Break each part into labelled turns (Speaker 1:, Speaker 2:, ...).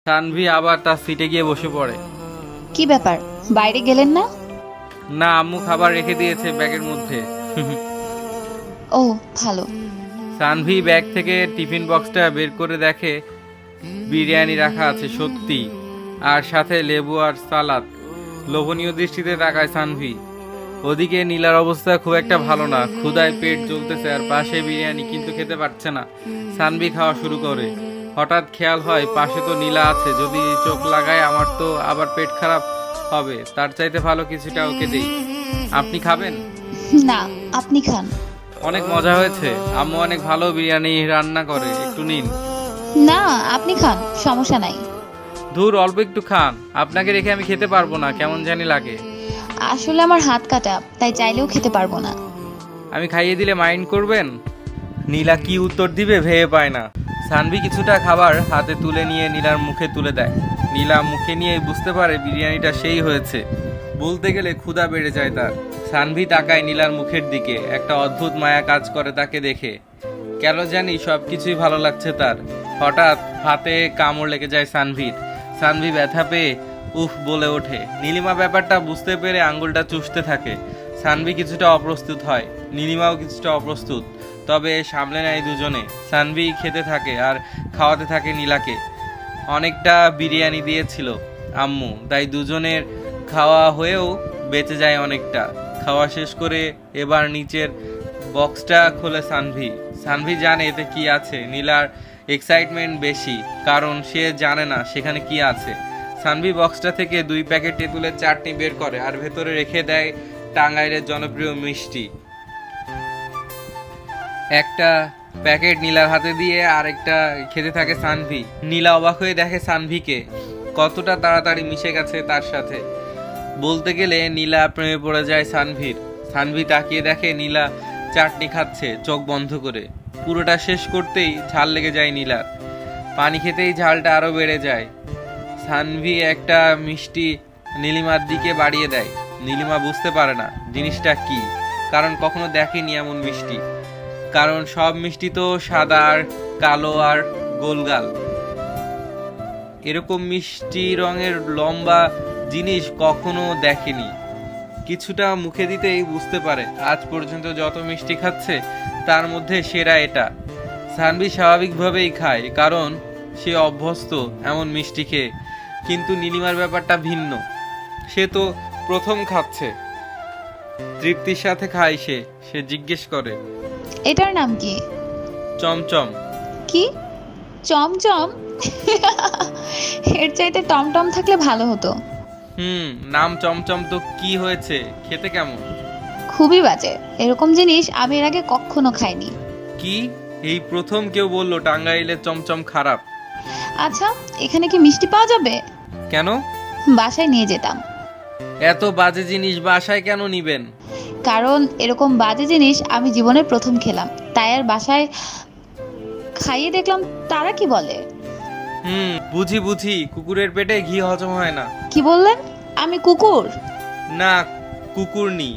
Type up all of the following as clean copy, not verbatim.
Speaker 1: সানভি আবার তার সিটে গিয়ে বসে পড়ে।
Speaker 2: কি ব্যাপার, বাইরে গেলেন না?
Speaker 1: না, আম্মু খাবার রেখে দিয়েছে ব্যাগের মধ্যে।
Speaker 2: ও ভালো।
Speaker 1: সানভি ব্যাগ থেকে টিফিন বক্সটা বের করে দেখে বিরিয়ানি রাখা আছে সত্যি, আর সাথে লেবু আর সালাদ। লোভনীয় দৃষ্টিতে তাকায় সানভি। ওদিকে নীলার অবস্থা খুব একটা ভালো না, ক্ষুধায় পেট জ্বলতেছে আর পাশে বিরিয়ানি, কিন্তু খেতে পারছে না। সানভি খাওয়া শুরু করে। হঠাৎ খেয়াল হয় পাশে তো নীলা আছে, যদি চোখ লাগায় আমার তো আবার পেট খারাপ হবে, তার চাইতে ভালো কিছুটা ওকে দেই। আপনি খাবেন?
Speaker 2: না, আপনি খান।
Speaker 1: অনেক মজা হয়েছে, আম্মু অনেক ভালো বিরিয়ানি রান্না করে, একটু নিন।
Speaker 2: না, আপনি খান, সমস্যা নাই।
Speaker 1: ধুর, অল্প একটু খান, আপনাকে রেখে আমি খেতে পারবো না, কেমন জানি লাগে।
Speaker 2: আসলে আমার হাত কাটা, তাই চাইলেও খেতে পারবো না।
Speaker 1: আমি খাইয়ে দিলে মাইন্ড করবেন? নীলা কি উত্তর দিবে ভেবে পায় না। সানভি কিছুটা খাবার হাতে তুলে নিয়ে নীলার মুখে তুলে দেয়। নীলা মুখে নিয়ে বুঝতে পারে বিরিয়ানিটা সেই হয়েছে। বলতে গেলে ক্ষুধা বেড়ে যায় তার। সানভি তাকায় নীলার মুখের দিকে, একটা অদ্ভুত মায়া কাজ করে তাকে দেখে। কেন জানি সবকিছুই ভালো লাগছে তার। হঠাৎ হাতে কামড় লেগে যায় সানভির। সানভি ব্যথা পেয়ে উফ বলে ওঠে। নীলিমা ব্যাপারটা বুঝতে পেরে আঙ্গুলটা চুষতে থাকে। সানভি কিছুটা অপ্রস্তুত হয়, নীলিমাও কিছুটা অপ্রস্তুত, তবে সামলে নেয় দুজনে। সানভি খেতে থাকে আর খাওয়াতে থাকে নীলাকে। অনেকটা বিরিয়ানি দিয়েছিল আম্মু, তাই দুজনের খাওয়া হয়েও বেঁচে যায় অনেকটা। খাওয়া শেষ করে এবার নিচের বক্সটা খোলে সানভি। সানভি জানে এতে কি আছে। নীলার এক্সাইটমেন্ট বেশি, কারণ সে জানে না সেখানে কি আছে। সানভি বক্সটা থেকে 2 প্যাকেট তেঁতুলের চাটনি বের করে আর ভেতরে রেখে দেয় টাঙ্গাইলের জনপ্রিয় মিষ্টি। একটা প্যাকেট নীলার হাতে দিয়ে আরেকটা খেতে থাকে সানভি। নীলা অবাক হয়ে দেখে সানভিকে, কতটা তাড়াতাড়ি মিশে গেছে তার সাথে। বলতে গেলে নীলা প্রেমে পড়ে যায় সানভির। সানভি তাকিয়ে দেখে নীলা চাটনি খাচ্ছে চোখ বন্ধ করে। পুরোটা শেষ করতেই ঝাল লেগে যায় নীলার। পানি খেতেই ঝালটা আরো বেড়ে যায়। সানভি একটা মিষ্টি নীলিমার দিকে বাড়িয়ে দেয়। নীলিমা বুঝতে পারে না জিনিসটা কি, কারণ কখনো দেখেনি এমন মিষ্টি। কারণ সব মিষ্টি তো সাদা আর কালো আর গোলগাল। এরকম মিষ্টি রঙের লম্বা জিনিস কখনো দেখেনি। কিছুটা মুখে দিতেই বুঝতে পারে আজ পর্যন্ত যত মিষ্টি খাচ্ছে তার মধ্যে সেরা এটা। সানভি স্বাভাবিকভাবেই খায়, কারণ সে অভ্যস্ত এমন মিষ্টি খেয়ে। কিন্তু নীলিমার ব্যাপারটা ভিন্ন, সে তো প্রথম খাচ্ছে। তৃপ্তির সাথে খায় সে জিজ্ঞেস করে,
Speaker 2: এটার নাম কি?
Speaker 1: চমচম।
Speaker 2: কি চমচম? এর চাইতে টমটম থাকলে ভালো হতো।
Speaker 1: নাম চমচম তো কি হয়েছে, খেতে কেমন?
Speaker 2: খুবই বাজে, এরকম জিনিস আমি এর আগে কখনো খাইনি।
Speaker 1: কি, এই প্রথম কেউ বললো টাঙ্গাইলের চমচম খারাপ?
Speaker 2: আচ্ছা, এখানে কি মিষ্টি পাওয়া যাবে?
Speaker 1: কেন?
Speaker 2: বাসায় নিয়ে যেতাম।
Speaker 1: এত বাজে জিনিস বাসায় কেন নিবেন?
Speaker 2: কারণ এরকম বাজে জিনিস আমি জীবনে প্রথম খেলাম, তাই আর বাসায় খাইয়ে দেখলাম তারা কি বলে।
Speaker 1: বুঝি, কুকুরের পেটে ঘি হজম হয় না।
Speaker 2: কি বললেন? আমি কুকুর?
Speaker 1: না, কুকুরনি।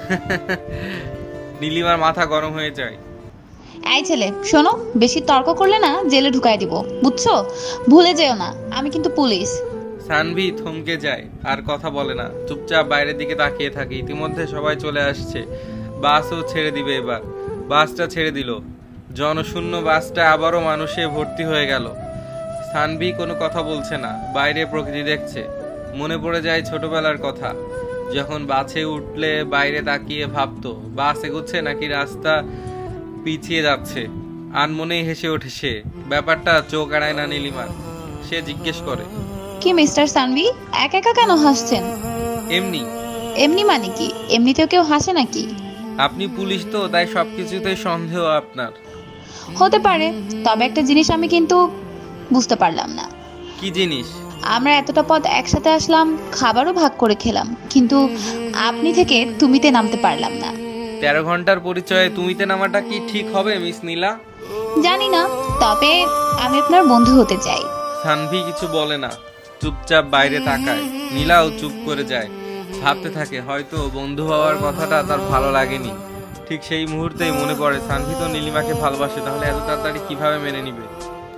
Speaker 1: নীলিমার মাথা গরম হয়ে যায়।
Speaker 2: এই ছেলে শোনো, বেশি তর্ক করলে না জেলে ঢুকাই দিব, বুঝছো? ভুলে যেও না, আমি কিন্তু পুলিশ।
Speaker 1: সানভি থমকে যায়, আর কথা বলে না, চুপচাপ বাইরের দিকে তাকিয়ে থাকে। ইতিমধ্যে সবাই চলে আসছে, বাসও ছেড়ে দিবে এবার। বাসটা ছেড়ে দিল, জনশূন্য বাসটা আবারও মানুষে ভর্তি হয়ে গেল। সানভি কোনো কথা বলছে না, বাইরে প্রকৃতি দেখছে। মনে পড়ে যায় ছোটবেলার কথা, যখন বাসে উঠলে বাইরে তাকিয়ে ভাবতো বাস এগোচ্ছে নাকি রাস্তা পিছিয়ে যাচ্ছে। আনমনেই হেসে ওঠে সে। ব্যাপারটা চোখ এড়ায় না নীলিমার। সে জিজ্ঞেস করে,
Speaker 2: কি মিস্টার সানভি, একা একা কেন হাসছেন?
Speaker 1: এমনি।
Speaker 2: এমনি মানে কি? এমনিতেও কেউ হাসে নাকি?
Speaker 1: আপনি পুলিশ তো, তাই সবকিছুতেই সন্দেহ আপনার।
Speaker 2: হতে পারে, তবে একটা জিনিস আমি কিন্তু বুঝতে পারলাম না।
Speaker 1: কি জিনিস?
Speaker 2: আমরা এতটা পথ একসাথে আসলাম, খাবারও ভাগ করে খেলাম, কিন্তু আপনি থেকে তুমিতে নামতে পারলাম না।
Speaker 1: 13 ঘন্টার পরিচয়ে তুমিতে নামাটা কি ঠিক হবে মিস নীলা?
Speaker 2: জানি না, তবে আমি আপনার বন্ধু হতে চাই।
Speaker 1: সানভি কিছু বলে না, চুপচাপ বাইরে তাকায়। নীলাও চুপ করে যায়, ভাবতে থাকে হয়তো বন্ধু হওয়ার কথাটা তার ভালো লাগেনি। ঠিক সেই মুহূর্তেই মনে পড়ে সানভি তো নীলিমাকে ভালোবাসে, তাহলে এত তাড়াতাড়ি কিভাবে মেনে নিবে।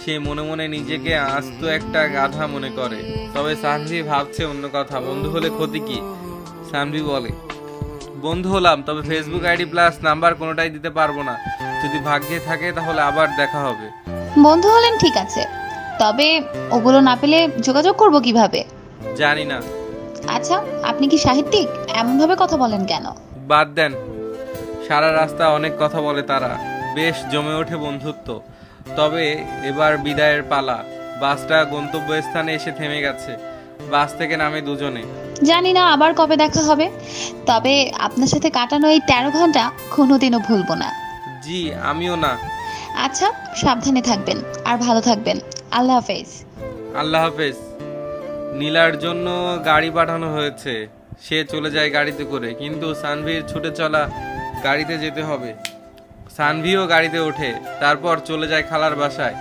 Speaker 1: সে মনে মনে নিজেকে আস্ত একটা গাধা মনে করে। তবে সানভি ভাবছে অন্য কথা। বন্ধু হলে ক্ষতি কি? সানভি বলে, বন্ধু হলাম, তবে ফেসবুক আইডি প্লাস নাম্বার কোনোটাই দিতে পারবো না। যদি ভাগ্যে থাকে তাহলে আবার দেখা হবে।
Speaker 2: বন্ধু হলেন ঠিক আছে, তবে ওগুলো না পেলে যোগাযোগ করব কিভাবে?
Speaker 1: জানি না।
Speaker 2: আচ্ছা, আপনি কি সাহিত্যিক? এমনভাবে কথা বলেন কেন?
Speaker 1: বাদ দেন, সারা রাস্তা অনেক কথা বলে তারা, বেশ জমে ওঠে বন্ধুত্ব। তবে এবার বিদায়ের পালা। বাসটা গন্তব্যস্থানে এসে থেমে গেছে। বাস থেকে নামে দুজনে।
Speaker 2: জানি না আবার কবে দেখা হবে, তবে আপনার সাথে কাটানো এই 13 ঘন্টা কোনোদিনও ভুলবো না।
Speaker 1: জি, আমিও না।
Speaker 2: আচ্ছা, সাবধানে থাকবেন আর ভালো থাকবেন। আল্লাহ হাফেজ।
Speaker 1: আল্লাহ হাফেজ। নীলার জন্য গাড়ি পাঠানো হয়েছে। সে চলে যায় গাড়িতে করে, কিন্তু সানভির ছুটে চলা গাড়িতে যেতে হবে। সানভিও গাড়িতে ওঠে, তারপর চলে যায় খালার বাসায়।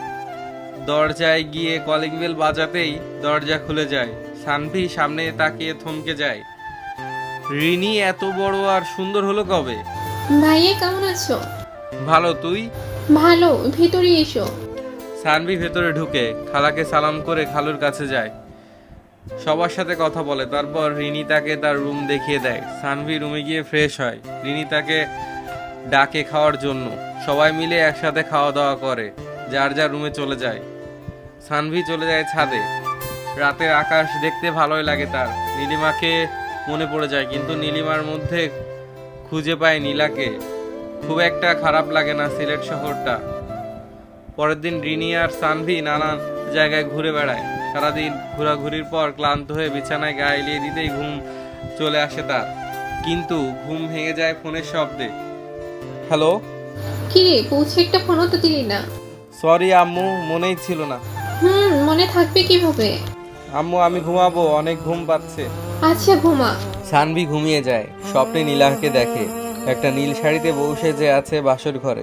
Speaker 1: দরজায় গিয়ে কলিং বেল বাজাতেই দরজা খুলে যায়। সানভি সামনে তাকিয়ে থমকে যায়। রিনি এত বড় আর সুন্দর হলো কবে?
Speaker 3: ভাইয়া কেমন আছো?
Speaker 1: ভালো, তুই?
Speaker 3: ভালো, ভিতরে এসো।
Speaker 1: সানভি ভেতরে ঢুকে খালাকে সালাম করে খালুর কাছে যায়। সবার সাথে কথা বলে, তারপর রিনি তাকে তার রুম দেখিয়ে দেয়। সানভি রুমে গিয়ে ফ্রেশ হয়। রিনি তাকে ডাকে খাওয়ার জন্য। সবাই মিলে একসাথে খাওয়া দাওয়া করে, যার যার রুমে চলে যায়। সানভি চলে যায় ছাদে। রাতের আকাশ দেখতে ভালোই লাগে তার। নীলিমাকে মনে পড়ে যায়, কিন্তু নীলিমার মধ্যে খুঁজে পায় নীলাকে। খুব একটা খারাপ লাগে না সিলেট শহরটা। পরের দিন রিনি আর সানভি নানান জায়গায় ঘুরে বেড়ায়। সারাদিন ঘোরাঘুরির পর ক্লান্ত হয়ে বিছানায় গা এলিয়ে দিতেই ঘুম চলে আসে তার। কিন্তু ঘুম ভেঙে যায় ফোনের শব্দে। হ্যালো।
Speaker 3: কিরে, পৌঁছে একটা ফোনও তো দিলি না।
Speaker 1: সরি আম্মু, মনেই ছিল না।
Speaker 3: মনে থাকবে কিভাবে?
Speaker 1: আম্মু আমি ঘুমাবো, অনেক ঘুম পাচ্ছে।
Speaker 3: আচ্ছা, ঘুমা।
Speaker 1: সানভি ঘুমিয়ে যায়। স্বপ্নে নীলাকে দেখে একটা নীল শাড়িতে বউ সেজে আছে বাসর ঘরে।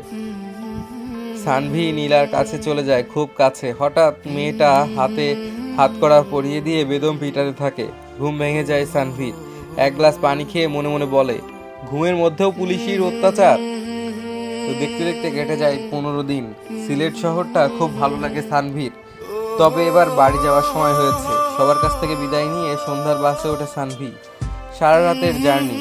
Speaker 1: সানভি নীলার কাছে চলে যায়, খুব কাছে। হঠাৎ মেয়েটা হাতে হাতকড়া পরিয়ে দিয়ে বেদম পিটাতে থাকে। ঘুম ভেঙে যায় সানভির। এক গ্লাস পানি খেয়ে মনে মনে বলে, ঘুমের মধ্যেও পুলিশের অত্যাচার। তো দেখতে দেখতে কেটে যায় 15 দিন। সিলেট শহরটা খুব ভালো লাগে সানভির। তবে এবার বাড়ি যাওয়ার সময় হয়েছে। সবার কাছ থেকে বিদায় নিয়ে সন্ধ্যার বাসে ওঠে সানভি। সারা রাতের জার্নি,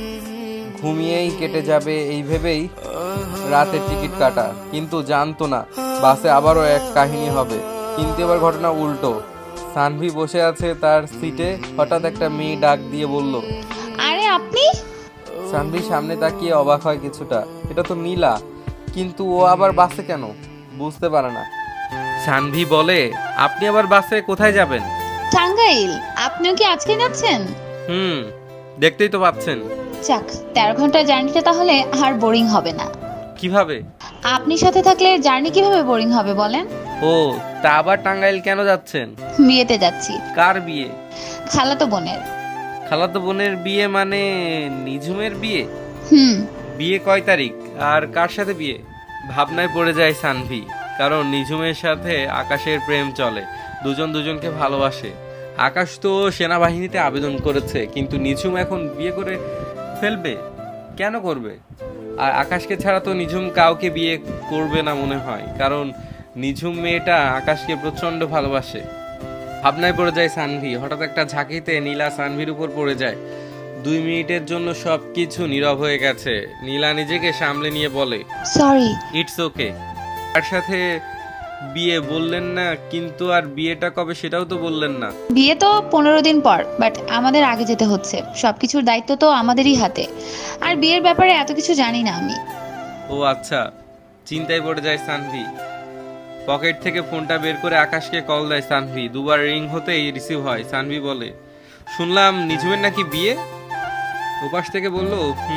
Speaker 1: ঘুমিয়েই কেটে যাবে এই ভেবেই রাতের টিকিট কাটা। কিন্তু জানতো না বাসে আবারও এক কাহিনী হবে। কিন্তু এবার ঘটনা উল্টো। সানভি বসে আছে তার সিটে। হঠাৎ একটা মেয়ে ডাক দিয়ে বলল,
Speaker 2: আরে আপনি?
Speaker 1: সানভি সামনে তাকিয়ে অবাক হয় কিছুটা। এটা তো নীলা, কিন্তু ও আবার বাসে কেন? বুঝতে পারে না। সানভি বলে, আপনি আবার বাসে কোথায় যাবেন?
Speaker 2: টাঙ্গাইল। আপনিও কি আজকে যাচ্ছেন?
Speaker 1: দেখতেই তো পাচ্ছেন।
Speaker 2: যাক, 13 ঘন্টার জার্নিটা তাহলে আর বোরিং হবে না।
Speaker 1: কিভাবে?
Speaker 2: আপনি সাথে থাকলে জার্নি কিভাবে বোরিং হবে বলেন?
Speaker 1: ও, তা আবার টাঙ্গাইল কেন যাচ্ছেন?
Speaker 2: বিয়েতে যাচ্ছি।
Speaker 1: কার বিয়ে?
Speaker 2: খালাতো বোনের।
Speaker 1: খালাতো বোনের বিয়ে মানে নিঝুমের বিয়ে? বিয়ে কয় তারিখ আর কার সাথে বিয়ে? ভাবনায় পড়ে যায় সানভি, কারণ নিঝুমের সাথে আকাশের প্রেম চলে। দুজন দুজনকে ভালোবাসে। আকাশ তো সেনাবাহিনীতে আবেদন করেছে, কিন্তু নিঝুম এখন বিয়ে করে ফেলবে। কেন করবে? আর আকাশকে ছাড়া তো নিঝুম কাউকে বিয়ে করবে না মনে হয়, কারণ নিঝুম মেয়েটা আকাশকে প্রচন্ড ভালোবাসে। ভাবনায় পড়ে যায় সানভি। হঠাৎ একটা ঝাঁকিতে নীলা সানভির উপর পড়ে যায়। 2 মিনিটের জন্য সবকিছু নীরব হয়ে গেছে। নীলা নিজেকে সামলে নিয়ে বলে,
Speaker 2: সরি।
Speaker 1: It's okay. তার সাথে বিয়ে বললেন না, কিন্তু আর বিয়েটা কবে সেটাও তো বললেন না।
Speaker 2: বিয়ে তো 15 দিন পর, বাট আমাদের আগে যেতে হচ্ছে। সবকিছুর দায়িত্ব তো আমাদেরই হাতে। আর বিয়ের ব্যাপারে এত কিছু জানি না আমি।
Speaker 1: ও আচ্ছা। চিন্তায় পড়ে যায় সানভি। পকেট থেকে ফোনটা বের করে আকাশকে কল দেয় সানভি। 2 বার রিং হতেই রিসিভ হয়। সানভি বলে, শুনলাম নিঝুমের নাকি বিয়ে। ওপাশ থেকে বলল,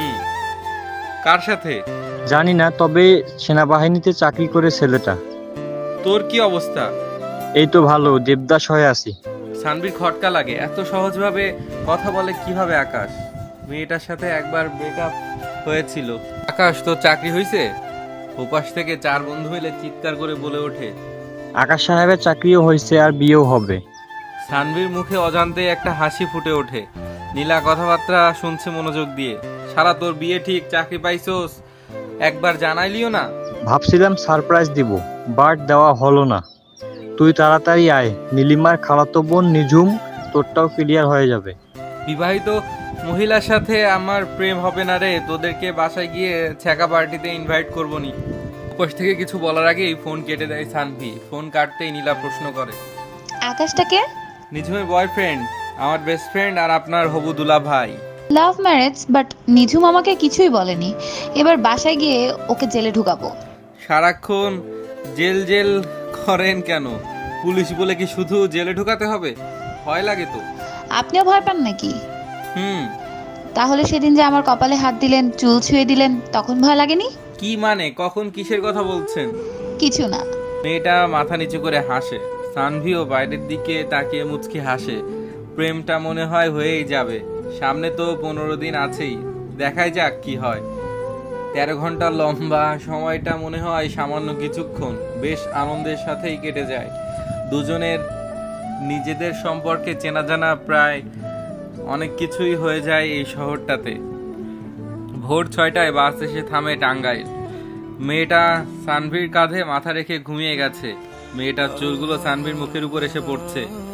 Speaker 1: কার সাথে?
Speaker 4: জানি না, তবে সেনাবাহিনীতে চাকরি করে ছেলেটা।
Speaker 1: তোর কি অবস্থা?
Speaker 4: এই তো ভালো, দেবদাস হয়ে আছি।
Speaker 1: সানভির খটকা লাগে, এত সহজভাবে কথা বলে কিভাবে আকাশ? মেয়েটার সাথে একবার ব্রেকআপ হয়েছিল। আকাশ, তো চাকরি হয়েছে? ওপাশ থেকে 4 বন্ধু মিলে চিৎকার করে বলে ওঠে,
Speaker 4: আকাশ সাহেবের চাকরিও হয়েছে আর বিয়েও হবে।
Speaker 1: সানভির মুখে অজান্তে একটা হাসি ফুটে ওঠে। নীলা কথাবার্তা শুনছে মনোযোগ দিয়ে। শালা, তোর বিয়ে ঠিক, চাকরি পাইছোস, একবার জানাইলিও না?
Speaker 4: ভাবছিলাম সারপ্রাইজ দিব, বাট দেওয়া হলো না। তুই তাড়াতাড়ি আয়, নীলিমার খালাতো বোন নিঝুম, তোরটাও ক্লিয়ার হয়ে যাবে।
Speaker 1: বিবাহিত মহিলার সাথে আমার প্রেম হবে না রে, তোদেরকে বাসায় গিয়ে ছ্যাঁকা পার্টিতে ইনভাইট করবো নি। উপর থেকে কিছু বলার আগেই ফোন কেটে দেয় সানভি। ফোন কাটতেই নীলা প্রশ্ন করে,
Speaker 2: আকাশটাকে?
Speaker 1: নিঝুমের বয়ফ্রেন্ড, আমার বেস্ট ফ্রেন্ড আর আপনার হবু দুলা ভাই।
Speaker 2: লাভ ম্যারেজ, বাট নিঝুম আমাকে কিছুই বলেনি। এবার বাসায় গিয়ে ওকে জেলে ঢুকাবো।
Speaker 1: সারাক্ষণ জেল জেল করেন কেন? পুলিশ বলে কি শুধু জেলে ঢুকাতে হবে? ভয় লাগে তো।
Speaker 2: আপনিও ভয় পান নাকি?
Speaker 1: হুম।
Speaker 2: তাহলে সেদিন যে আমার কপালে হাত দিলেন, চুল ছুঁয়ে দিলেন, তখন ভয় লাগেনি?
Speaker 1: কি মানে? কখন কিসের কথা বলছেন?
Speaker 2: কিছু না।
Speaker 1: মেয়েটা মাথা নিচু করে হাসে। সানভিও বাইরের দিকে তাকিয়ে মুচকি হাসে। প্রেমটা মনে হয় হয়েই যাবে। সামনে তো 15 দিন আছেই, দেখাই যাক কি হয়। 13 ঘন্টা লম্বা সময়টা মনে হয় সামান্য কিছুক্ষণ, বেশ আনন্দের সাথেই কেটে যায়। দুজনের নিজেদের সম্পর্কে চেনা জানা প্রায় অনেক কিছুই হয়ে যায় এই শহরটাতে। ভোর 6টায় বাস এসে থামে টাঙ্গাইল। মেয়েটা সানভির কাঁধে মাথা রেখে ঘুমিয়ে গেছে। মেয়েটার চুলগুলো সানভির মুখের উপর এসে পড়ছে।